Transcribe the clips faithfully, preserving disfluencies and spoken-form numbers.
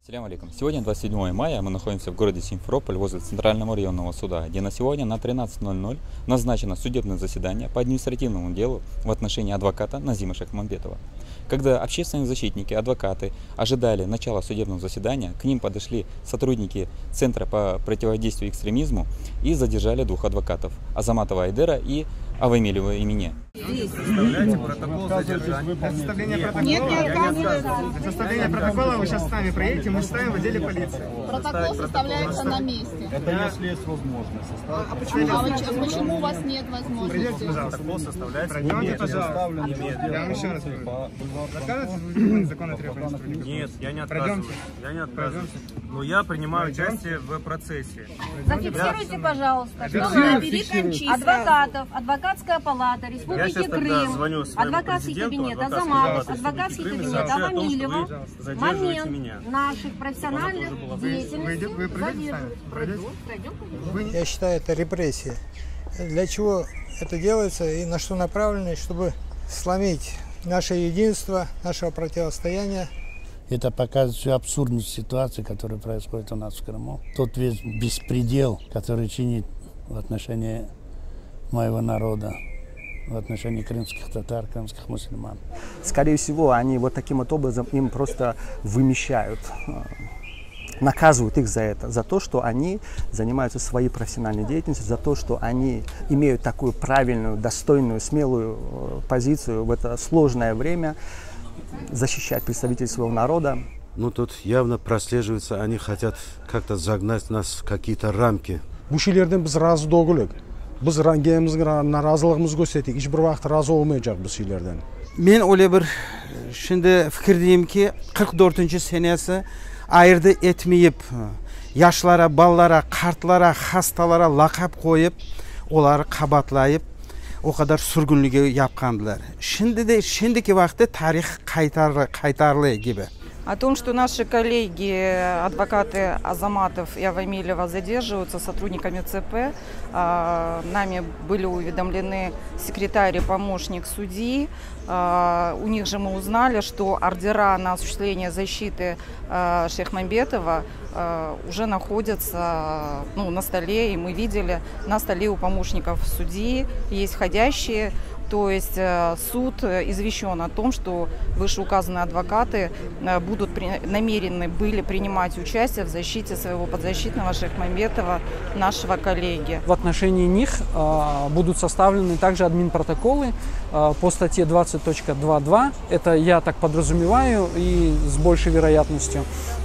Салям алейкум. Сегодня двадцать седьмое мая, мы находимся в городе Симферополь возле Центрального районного суда, где на сегодня на тринадцать ноль ноль назначено судебное заседание по административному делу в отношении адвоката Назима Шейхмамбетова. Когда общественные защитники, адвокаты ожидали начала судебного заседания, к ним подошли сотрудники Центра по противодействию экстремизму и задержали двух адвокатов – Азаматова Айдера и Авамилева Имени. Составляете протокол задержания. Составление протокола. Нет, не отказывается. Составление протокола вы сейчас с нами проедете, мы ставим в отделе полиции. Протокол составляется на месте. Это если есть возможность. А почему, а вы, почему у вас нет возможности? Придете, пожалуйста. Протокол составляется. Пройдемте, пожалуйста. Я вам еще раз говорю. Отказываетесь законы требования? Нет, я не отказываюсь. Я не отказываюсь. Но я принимаю участие в процессе. Зафиксируйте, пожалуйста, что Зафиксируйте. адвокатов, адвокатская палата Республики Крым, адвокатский кабинет Азаматов, адвокатский кабинет Авамилева, момент наших профессиональных деятельностей задерживают. Я считаю, это репрессия. Для чего это делается и на что направлено, чтобы сломить наше единство, нашего противостояния. Это показывает всю абсурдность ситуации, которая происходит у нас в Крыму. Тот весь беспредел, который чинит в отношении моего народа, в отношении крымских татар, крымских мусульман. Скорее всего, они вот таким вот образом им просто вымещают, наказывают их за это, за то, что они занимаются своей профессиональной деятельностью, за то, что они имеют такую правильную, достойную, смелую позицию в это сложное время защищать представителей своего народа. Ну, тут явно прослеживается, они хотят как-то загнать нас в какие-то рамки. Biz razı doğuluk. Biz rangimizga narazılığımızı gösterdik. Hiç bir vaqt razı olmayacak bu şeylerden. Men öyle bir şimdi fikirdeyim ki qirq to'rtinchi senesi ayırdı etmeyip yaşlara, ballara, kartlara, hastalara lakap koyup onları kabatlayıp o kadar sürgünlüğü yapkandılar. Şimdi de şimdiki vakti tarih kaytarlı, kaytarlı gibi. О том, что наши коллеги, адвокаты Азаматов и Авамилева задерживаются сотрудниками ЦП, нами были уведомлены секретарь и помощник судьи. У них же мы узнали, что ордера на осуществление защиты Шейхмамбетова уже находятся ну, на столе, и мы видели на столе у помощников судьи есть входящие. То есть суд извещен о том, что вышеуказанные адвокаты будут намерены были принимать участие в защите своего подзащитного Шейхмамбетова, нашего коллеги. В отношении них будут составлены также админпротоколы по статье двадцать точка два точка два. Это я так подразумеваю и с большей вероятностью.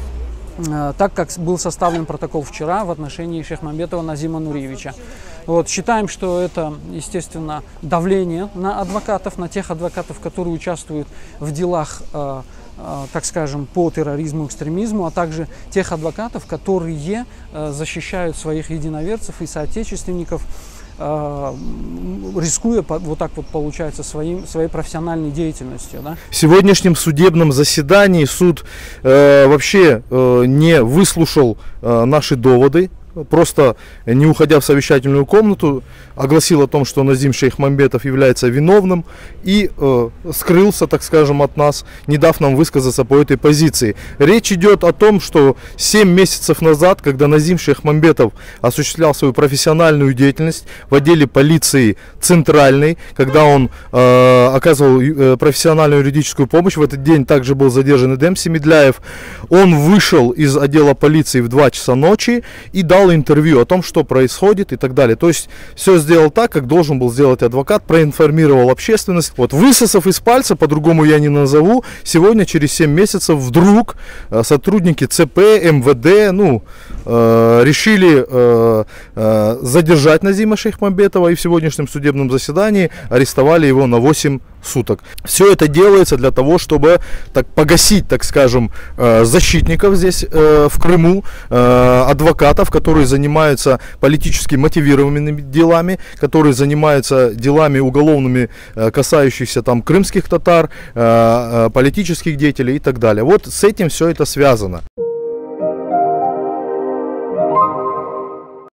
Так как был составлен протокол вчера в отношении Шейхмамбетова Назима Нуриевича. Вот, считаем, что это, естественно, давление на адвокатов, на тех адвокатов, которые участвуют в делах, э, э, так скажем, по терроризму, экстремизму, а также тех адвокатов, которые э, защищают своих единоверцев и соотечественников, э, рискуя, вот так вот получается, своим, своей профессиональной деятельностью. Да? В сегодняшнем судебном заседании суд э, вообще э, не выслушал э, наши доводы. Просто не уходя в совещательную комнату, огласил о том, что Назим Шейхмамбетов является виновным и э, скрылся, так скажем, от нас, не дав нам высказаться по этой позиции. Речь идет о том, что семь месяцев назад, когда Назим Шейхмамбетов осуществлял свою профессиональную деятельность в отделе полиции Центральной, когда он э, оказывал э, профессиональную юридическую помощь, в этот день также был задержан Эдем Семедляев, он вышел из отдела полиции в два часа ночи и дал интервью о том, что происходит и так далее. То есть все сделал так, как должен был сделать адвокат, проинформировал общественность. Вот высосав из пальца, по-другому я не назову, сегодня через семь месяцев вдруг э, сотрудники ЦП, МВД, ну, э, решили э, э, задержать Назима Шейхмамбетова и в сегодняшнем судебном заседании арестовали его на восемь суток. Все это делается для того, чтобы так погасить, так скажем, э, защитников здесь э, в Крыму, э, адвокатов, которые занимаются политически мотивированными делами, которые занимаются делами уголовными, э, касающихся там крымских татар, э, э, политических деятелей и так далее. Вот с этим все это связано.